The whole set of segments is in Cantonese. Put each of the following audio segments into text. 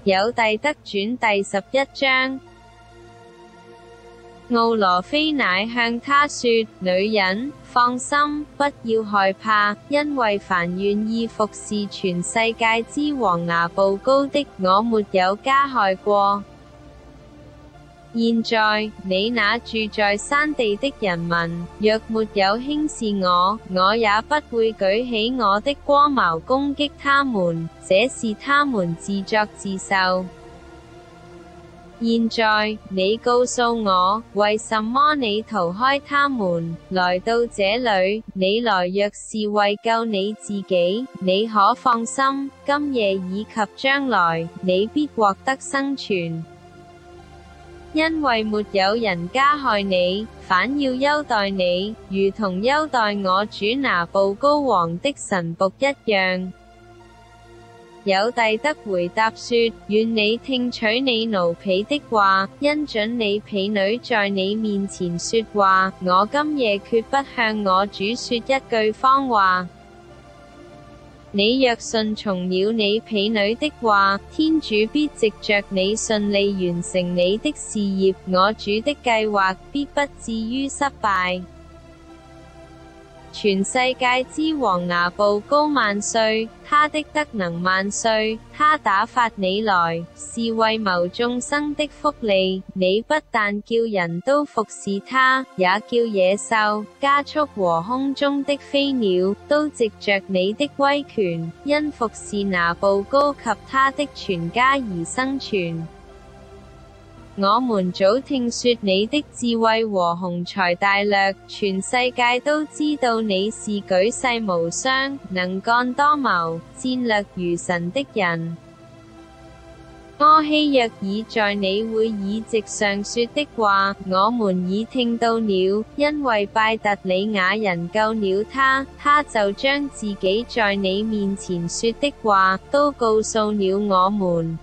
有弟德傳第11章。奧羅菲乃向他說：女人，放心，不要害怕，因為凡願意服侍全世界之王拿步高的，我沒有加害過。現在，你那住在山地的人民，若沒有輕視我，我也不會舉起我的戈矛攻擊他們，這是他們自作自受。現在，你告訴我，為什麼你逃開他們，來到這裏？你來若是為救你自己，你可放心，今夜以及將來，你必獲得生存。因為沒有人加害你，反要優待你，如同優待我主拿步高王的臣僕一樣。有弟德回答說：願你聽取你奴婢的話，因准你婢女在你面前說話，我今夜決不向我主說一句謊話。你若順從了你婢女的話，天主必藉着你順利完成你的事業，我主的計劃必不至於失敗。全世界之王拿步高萬歲，他的德能萬歲，他打發你來，是為謀眾生的福利。你不但叫人都服侍他，也叫野獸、家畜和空中的飛鳥，都藉着你的威權，因服侍拿步高及他的全家而生存。我們早聽說你的智慧和雄才大略，全世界都知道你是舉世無雙，能幹多謀，戰略如神的人。柯希若爾在你會議席上說的話，我們已聽到了，因為拜特里亞人救了他，他就將自己在你面前說的話，都告訴了我們。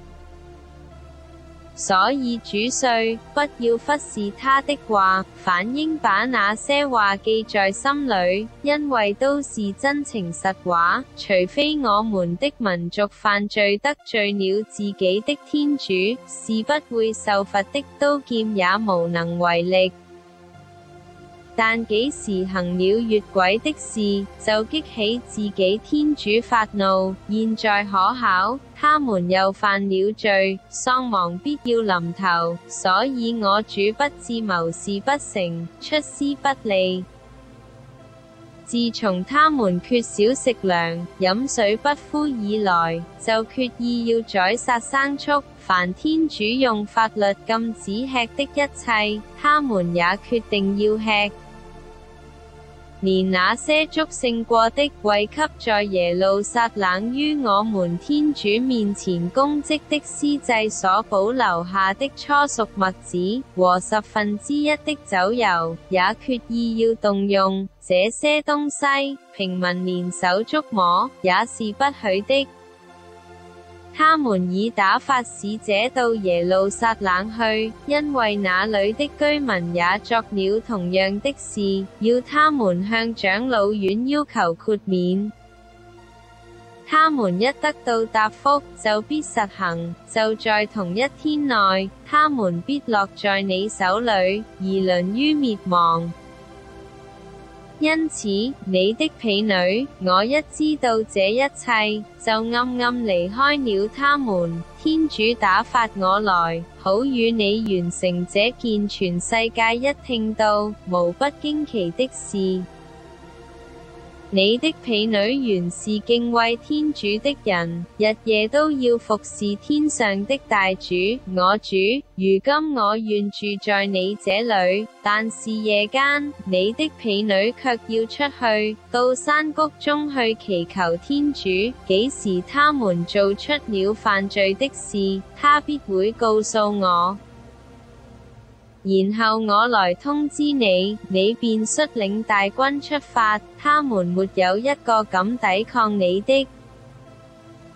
所以主說，不要忽視他的話，反應把那些話記在心裏，因為都是真情實話，除非我們的民族犯罪得罪了自己的天主，是不會受罰的，刀劍也無能為力。但幾時行了越軌的事，就激起自己天主發怒。現在可考，他們又犯了罪，喪亡必要臨頭，所以我主不致謀事不成，出師不利。自從他們缺少食糧、飲水不敷以來，就決意要宰殺牲畜，凡天主用法律禁止吃的一切，他們也決定要吃。連那些祝聖過的，為給在耶路撒冷於我們天主面前供職的司祭所保留下的初熟麥子和1/10的酒油，也決意要動用這些東西，平民連手觸摸也是不許的。他們已打發使者到耶路撒冷去，因為那裏的居民也作了同樣的事，要他們向長老院要求豁免。他們一得到答覆，就必實行，就在同一天內，他們必落在你手裏，而淪於滅亡。因此，你的婢女，我一知道這一切，就暗暗離開了他們。天主打發我來，好與你完成這件全世界一聽到，無不驚奇的事。你的婢女原是敬畏天主的人，日夜都要服侍天上的大主，我主。如今我願住在你這裏，但是夜間，你的婢女卻要出去，到山谷中去祈求天主，幾時他們做出了犯罪的事，他必會告訴我。然後我來通知你，你便率領大軍出發，他們沒有一個敢抵抗你的。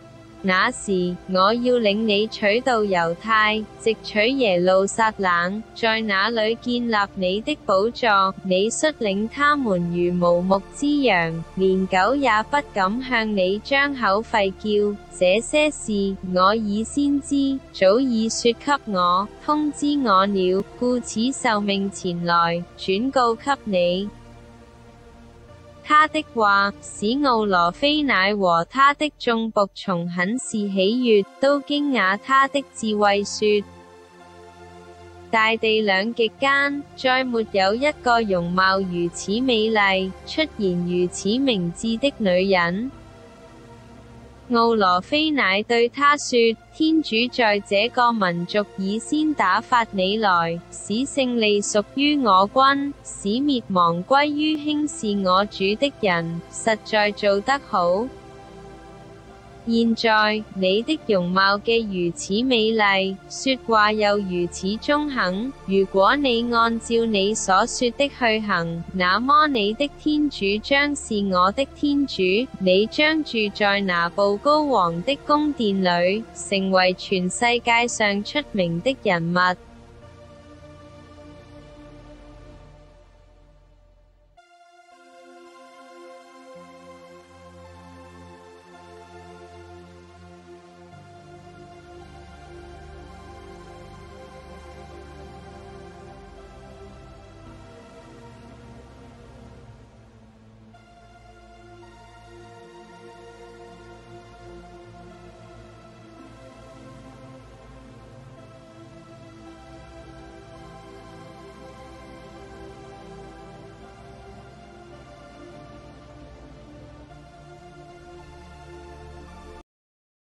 那時，我要領你取到猶太，直取耶路撒冷，在那裡建立你的寶座。你率領他們如無牧之羊，連狗也不敢向你張口吠叫。這些事，我已先知，早已說給我，通知我了，故此受命前來，轉告給你。他的話，使敖羅非乃和他的眾僕從很是喜悅，都驚訝他的智慧說：大地兩極間，再沒有一個容貌如此美麗、出言如此明智的女人。敖羅非乃對他說：天主在這個民族已先打發你來，使勝利屬於我軍，使滅亡歸於輕視我主的人，實在做得好。現在，你的容貌既如此美麗，說話又如此中肯，如果你按照你所說的去行，那麼你的天主將是我的天主，你將住在拿步高王的宮殿裡，成為全世界上出名的人物。